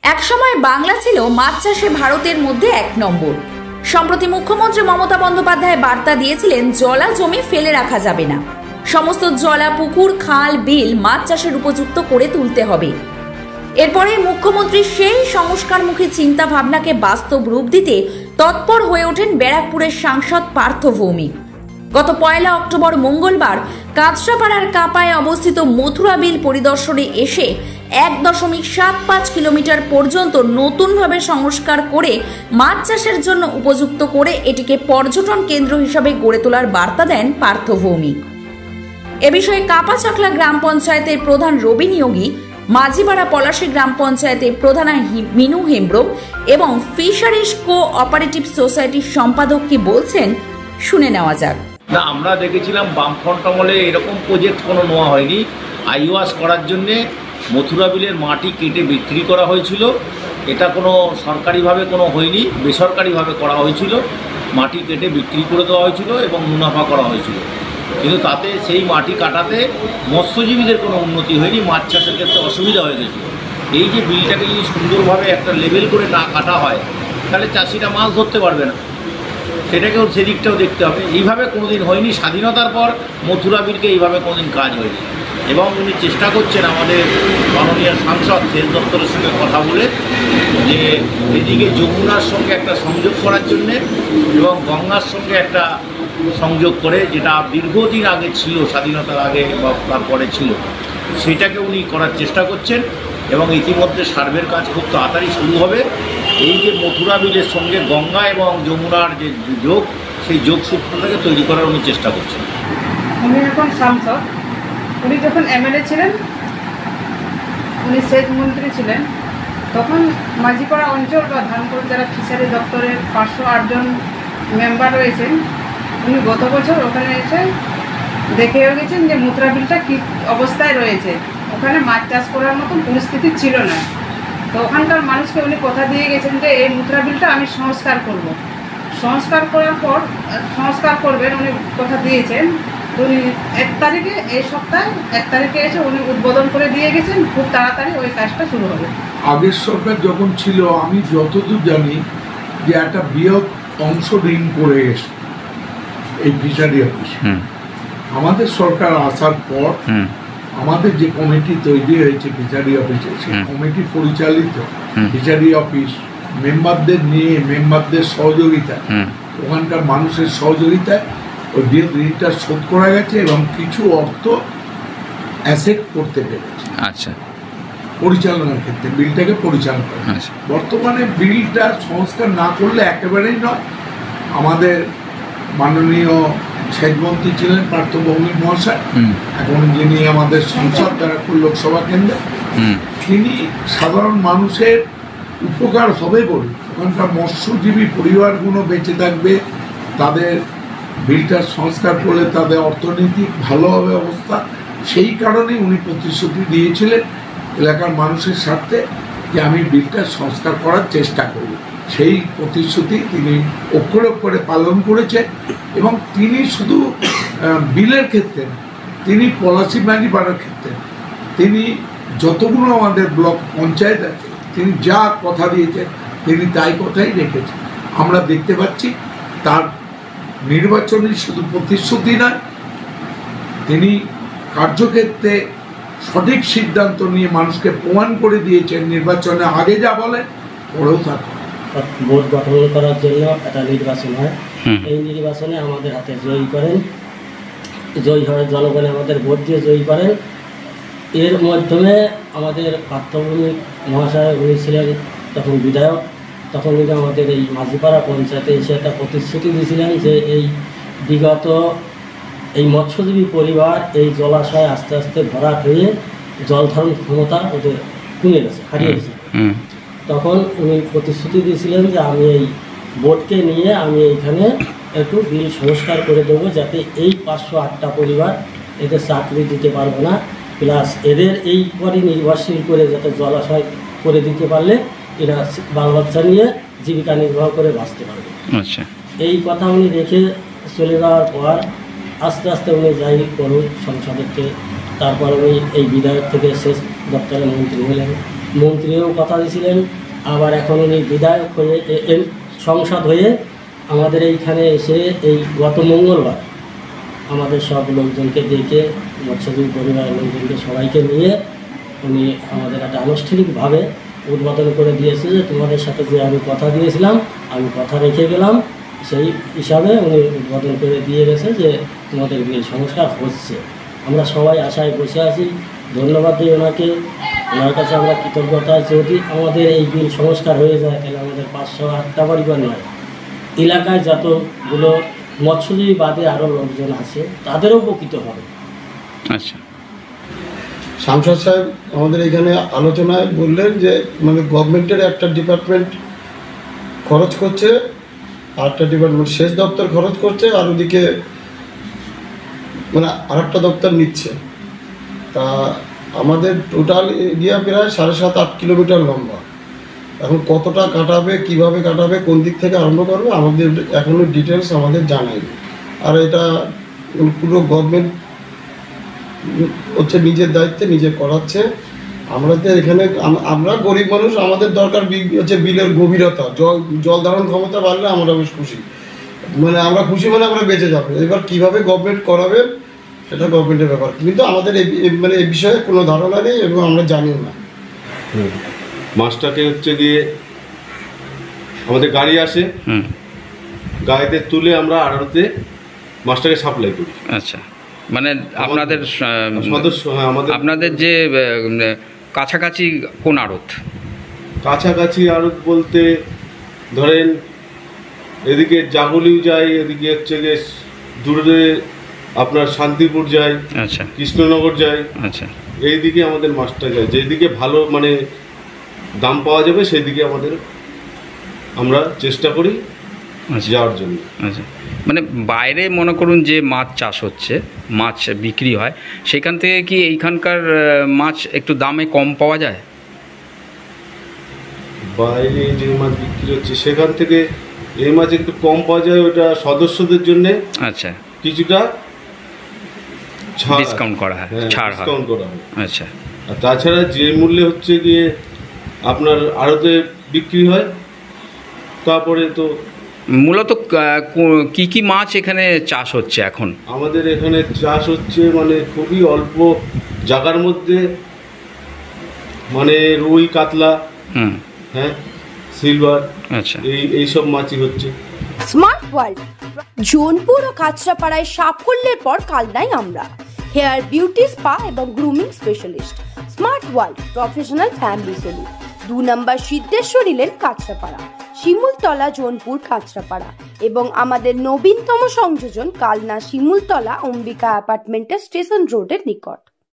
একসময় বাংলা ছিল মাছ চাষে ভারতের মধ্যে ১ নম্বর। সম্প্রতি মুখ্যমন্ত্রী মমতা বন্দ্যোপাধ্যায় বার্তা দিয়েছিলেন জলা জমি ফেলে রাখা যাবে না, সমস্ত জলা পুকুর খাল বিল মাছ চাষের উপযুক্ত করে তুলতে হবে। এরপরে মুখ্যমন্ত্রী সেই সংস্কারমুখী চিন্তা ভাবনাকে বাস্তব রূপ দিতে তৎপর হয়ে ওঠেন ব্যারাকপুরের সাংসদ পার্থ ভৌমিক। গত ১ অক্টোবর মঙ্গলবার কাঁচরাপাড়ার কাপায় অবস্থিত মথুরা বিল পরিদর্শনে এসে ১.৭৫ কিলোমিটার পর্যন্ত নতুনভাবে সংস্কার করে মাছ চাষের জন্য উপযুক্ত করে এটিকে পর্যটন কেন্দ্র হিসাবে গড়ে তোলার বার্তা দেন পার্থ ভৌমিক। এ বিষয়ে কাপাচাকলা গ্রাম পঞ্চায়েতের প্রধান রবি নিয়োগী, মাঝিপাড়া পলাশী গ্রাম পঞ্চায়েতের প্রধান মিনু হেমব্রম এবং ফিশারিজ কোঅপারেটিভ সোসাইটির সম্পাদক কি বলছেন শুনে নেওয়া যাক। না, আমরা দেখেছিলাম বামফ্রন্ট আমলে এরকম প্রজেক্ট কোনো নেওয়া হয়নি। আইওয়াস করার জন্যে মথুরা বিলের মাটি কেটে বিক্রি করা হয়েছিল। এটা কোনো সরকারিভাবে কোনো হয়নি, বেসরকারিভাবে করা হয়েছিল। মাটি কেটে বিক্রি করে দেওয়া হয়েছিল এবং মুনাফা করা হয়েছিল, কিন্তু তাতে সেই মাটি কাটাতে মৎস্যজীবীদের কোনো উন্নতি হয়নি, মাছ চাষের ক্ষেত্রে অসুবিধা হয়ে গেছিলো। এই যে বিলটাকে যদি সুন্দরভাবে একটা লেভেল করে না কাটা হয় তাহলে চাষিরা মাছ ধরতে পারবে না, সেটাকেও সেদিকটাও দেখতে হবে। এইভাবে কোনোদিন হয়নি, স্বাধীনতার পর মথুরা বিলকে এইভাবে কোনোদিন কাজ হয়নি। এবং উনি চেষ্টা করছেন আমাদের মাননীয় সাংসদ সেচ দপ্তরের সঙ্গে কথা বলে যে এদিকে যমুনার সঙ্গে একটা সংযোগ করার জন্যে এবং গঙ্গার সঙ্গে একটা সংযোগ করে, যেটা দীর্ঘদিন আগে ছিল, স্বাধীনতার আগে বা তারপরে ছিল, সেটাকে উনি করার চেষ্টা করছেন। এবং ইতিমধ্যে সার্ভের কাজ খুব তাড়াতাড়ি শুরু হবে। এই যে মথুরা বিলের সঙ্গে গঙ্গা এবং যমুনার যে যোগ, সেই যোগসূত্রটাকে তৈরি করার উনি চেষ্টা করছেন। উনি এখন সাংসদ, উনি যখন এমএলএ ছিলেন, উনি সেচ মন্ত্রী ছিলেন, তখন মাঝিপাড়া অঞ্চল বা ধানপুর যারা ফিশারি দপ্তরের ৫০৮ জন মেম্বার রয়েছেন, উনি গত বছর ওখানে এসে দেখেও গেছেন যে মথুরা বিলটা কী অবস্থায় রয়েছে। ওখানে মাছ চাষ করার মতন পরিস্থিতি ছিল না। তো ওখানকার মানুষকে উনি কথা দিয়ে গেছেন যে এই মথুরা বিলটা আমি সংস্কার করব। সংস্কার করার পর সংস্কার করবেন উনি কথা দিয়েছেন। তো উনি ১ তারিখে, এই সপ্তাহে ১ তারিখে এসে উনি উদ্বোধন করে দিয়ে গেছেন। খুব তাড়াতাড়ি ওই কাজটা শুরু হবে। আগের সরকার যখন ছিল, আমি যতদূর জানি যে একটা বৃহৎ অংশ ঋণ করে এসে এই ফিশারি অফিস। আমাদের সরকার আসার পর আমাদের যে কমিটি তৈরি হয়েছে ফিশারি অফিসে, সেই কমিটি পরিচালিত ফিশারি অফিস মেম্বারদের নিয়ে, মেম্বারদের সহযোগিতা, ওখানকার মানুষের সহযোগিতায় ওই বৃহৎ ঋণটা শোধ করা গেছে এবং কিছু অর্থ অ্যাসেট করতে পেরেছে। আচ্ছা, পরিচালনার ক্ষেত্রে বিলটাকে পরিচালনা করে। বর্তমানে বিলটা সংস্কার না করলে একেবারেই নয়। আমাদের মাননীয় সেচমন্ত্রী ছিলেন পার্থ ভৌমিক মহাশয়, এখন যিনি আমাদের সংসদ ব্যারাকপুর লোকসভা কেন্দ্রে, তিনি সাধারণ মানুষের উপকার হবে বলে, ওখানকার মৎস্যজীবী পরিবারগুলো বেঁচে থাকবে, তাদের বিলটা সংস্কার করলে তাদের অর্থনৈতিক ভালো হবে অবস্থা। সেই কারণেই উনি প্রতিশ্রুতি দিয়েছিলেন এলাকার মানুষের স্বার্থে যে আমি বিলটা সংস্কার করার চেষ্টা করব। সেই প্রতিশ্রুতি তিনি অক্ষরে অক্ষরে পালন করেছে। এবং তিনি শুধু বিলের ক্ষেত্রে না, তিনি পলাশী মাঝিপাড়ার ক্ষেত্রে, তিনি যতগুলো আমাদের ব্লক পঞ্চায়েত আছে, তিনি যা কথা দিয়েছেন তিনি তাই কথাই রেখেছেন। আমরা দেখতে পাচ্ছি তার নির্বাচনী শুধু প্রতিশ্রুতি নয়, তিনি কার্যক্ষেত্রে সঠিক সিদ্ধান্ত নিয়ে মানুষকে প্রমাণ করে দিয়েছেন। নির্বাচনে আগে যা বলেন পরেও তা ভোট গঠন করার জন্য একটা নির্বাচন হয়। এই নির্বাচনে আমাদের হাতে জয়ী করেন, জয়ী হওয়ার জনগণে আমাদের ভোট দিয়ে জয়ী করেন। এর মাধ্যমে আমাদের পার্থ ভৌমিক মহাশয়, উনি ছিলেন তখন বিধায়ক, তখন উনি আমাদের এই মাঝিপাড়া পঞ্চায়েতে এসে একটা প্রতিশ্রুতি দিয়েছিলেন যে এই বিগত এই মৎস্যজীবী পরিবার এই জলাশয় আস্তে আস্তে ভরাট হয়ে জল ধারণ ক্ষমতা ওদের কমে গেছে, হারিয়ে গেছে। তখন উনি প্রতিশ্রুতি দিয়েছিলেন যে আমি এই বোর্ডকে নিয়ে আমি এইখানে একটু বিল সংস্কার করে দেবো, যাতে এই ৫০৮টা পরিবার এদের চাকরি দিতে পারবো না, প্লাস এদের এই পরই নির্ভরশীল করে যাতে জলাশয় করে দিতে পারলে এরা বাল বাচ্চা নিয়ে জীবিকা নির্বাহ করে বাঁচতে পারবে। আচ্ছা, এই কথা উনি রেখে চলে যাওয়ার পর আস্তে আস্তে উনি যাই করুন সংসদকে, তারপর উনি এই বিধায়ক থেকে সেচ দপ্তরের মন্ত্রী হলেন। মন্ত্রীও কথা দিয়েছিলেন, আবার এখন উনি বিধায়ক হয়ে সংসদ হয়ে আমাদের এইখানে এসে এই গত মঙ্গলবার আমাদের সব লোকজনকে ডেকে, মৎস্যজীবী পরিবারের লোকজনকে সবাইকে নিয়ে উনি আমাদের একটা আনুষ্ঠানিকভাবে উদ্বোধন করে দিয়েছে যে তোমাদের সাথে যে আমি কথা দিয়েছিলাম আমি কথা রেখে গেলাম, সেই হিসাবে উনি উদ্বোধন করে দিয়ে গেছে যে তোমাদের বিল সংস্কার হচ্ছে। আমরা সবাই আশায় বসে আছি। ধন্যবাদ দিই ওনাকে, ওনার কাছে আমরা কৃতজ্ঞতা। যদি আমাদের এই বিল সংস্কার হয়ে যায় তাহলে আমাদের 508টা পরিবার নয়, এলাকায় যতগুলো মৎস্যজীবী বাদে আরও লোকজন আছে তাদেরও উপকৃত হবে। আচ্ছা, সাংসদ সাহেব আমাদের এখানে আলোচনায় বললেন যে মানে গভর্নমেন্টের একটা ডিপার্টমেন্ট খরচ করছে, আরেকটা ডিপার্টমেন্ট সেচ দপ্তর খরচ করছে, আর ওদিকে মানে আরেকটা দপ্তর নিচ্ছে। তা আমাদের টোটাল এরিয়া প্রায় 7.5-8 কিলোমিটার লম্বা। এখন কতটা কাটাবে, কিভাবে কাটাবে, কোন দিক থেকে আরম্ভ করবে আমাদের এখনও ডিটেলস আমাদের জানায়নি। আর এটা পুরো গভর্নমেন্ট হচ্ছে নিজের দায়িত্বে নিজে করাচ্ছে। আমরা তো এখানে আমরা গরিব মানুষ, আমাদের দরকার হচ্ছে বিলের গভীরতা, জল ধারণ ক্ষমতা বাড়লে আমরা বেশ খুশি, মানে আমরা খুশি মানে আমরা বেঁচে যাবো। এবার কীভাবে গভর্নমেন্ট করাবে সেটা গভর্নমেন্টের ব্যাপার, কিন্তু আমাদের মানে এই বিষয়ে কোনো ধারণা নেই এবং আমরা জানিও না। মাছটাকে হচ্ছে গিয়ে আমাদের গাড়ি আসে, গাড়িতে তুলে আমরা আড়তে মাছটাকে সাপ্লাই করি। আচ্ছা, মানে আপনাদের সদস্য, হ্যাঁ, আমাদের আপনাদের যে কাছাকাছি কোন আড়ত? কাছাকাছি আড়ত বলতে ধরেন এদিকে জাগুলিও যায়, এদিকে হচ্ছে গিয়ে দূরে আপনার শান্তিপুর যায়, আচ্ছা, কৃষ্ণনগর যায়, আচ্ছা, এইদিকে আমাদের মাছটা যায়। যেদিকে ভালো মানে দাম পাওয়া যাবে সেই দিকে আমরা চেষ্টা করি যাওয়ার জন্য। আচ্ছা, মানে বাইরে মনে করুন যে মাছ চাষ হচ্ছে, মাছ বিক্রি হয়, সেখান থেকে কি এইখানকার মাছ একটু দামে কম পাওয়া যায়? বাইরে যে মাছ বিক্রি হচ্ছে সেখান থেকে এই মাছ একটু কম পাওয়া যায়, ওটা সদস্যদের জন্য আচ্ছা কিছুটা ডিসকাউন্ট করা হয়, ছাড় হয়। আচ্ছা, আর তাছাড়া যে মূল্যে হচ্ছে গিয়ে আপনার আড়তে বিক্রি হয়, তারপরে তো মূলত কি কি মাছ এখানে চাষ হচ্ছে এখন? আমাদের এখানে চাষ হচ্ছে মানে খুবই অল্প জায়গার মধ্যে, মানে রুই, কাতলা, হ্যাঁ, সিলভার, আচ্ছা, এইসব মাছই হচ্ছে। স্মার্ট ওয়ার্ল্ড জোনপুর ও কাঁচরাপাড়ায় সাফল্যের পর কালনায় আমরা হেয়ার বিউটি স্পা এবং grooming specialist. Smart world professional family salon, 2 number Siddheshwari lane, Kanchrapara, Shimultala, Jonpur, Kanchrapara এবং আমাদের নবীনতম সংযোজন কালনা শিমুলতলা অম্বিকা অ্যাপার্টমেন্টের স্টেশন রোডের নিকট।